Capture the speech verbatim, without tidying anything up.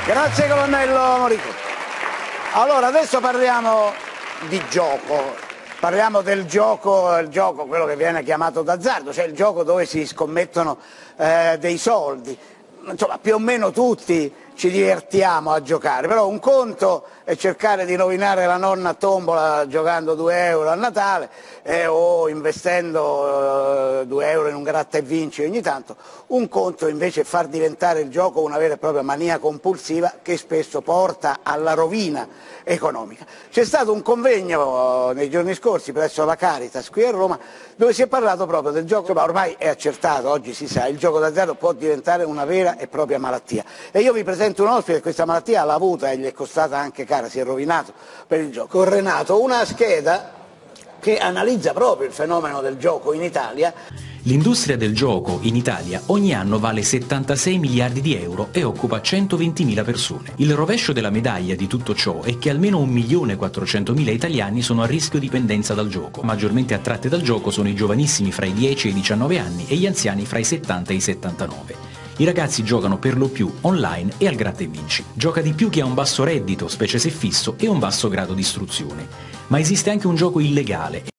Grazie colonnello Morico. Allora, adesso parliamo di gioco. Parliamo del gioco, il gioco, quello che viene chiamato d'azzardo, cioè il gioco dove si scommettono eh, dei soldi. Insomma, più o meno tutti ci divertiamo a giocare, però un conto è cercare di rovinare la nonna a tombola giocando due euro a Natale eh, o investendo eh, due euro in un gratta e vinci ogni tanto. Un conto invece è far diventare il gioco una vera e propria mania compulsiva che spesso porta alla rovina economica. C'è stato un convegno nei giorni scorsi presso la Caritas qui a Roma dove si è parlato proprio del gioco, ma ormai è accertato, oggi si sa, il gioco d'azzardo può diventare una vera e propria malattia. E io vi presento un ospite che questa malattia l'ha avuta e gli è costata anche cara, si è rovinato per il gioco. Con Renato, una scheda che analizza proprio il fenomeno del gioco in Italia. L'industria del gioco in Italia ogni anno vale settantasei miliardi di euro e occupa centoventimila persone. Il rovescio della medaglia di tutto ciò è che almeno un milione e quattrocentomila italiani sono a rischio dipendenza dal gioco. Maggiormente attratti dal gioco sono i giovanissimi fra i dieci e i diciannove anni e gli anziani fra i settanta e i settantanove. I ragazzi giocano per lo più online e al gratta e vinci. Gioca di più chi ha un basso reddito, specie se fisso, e un basso grado di istruzione. Ma esiste anche un gioco illegale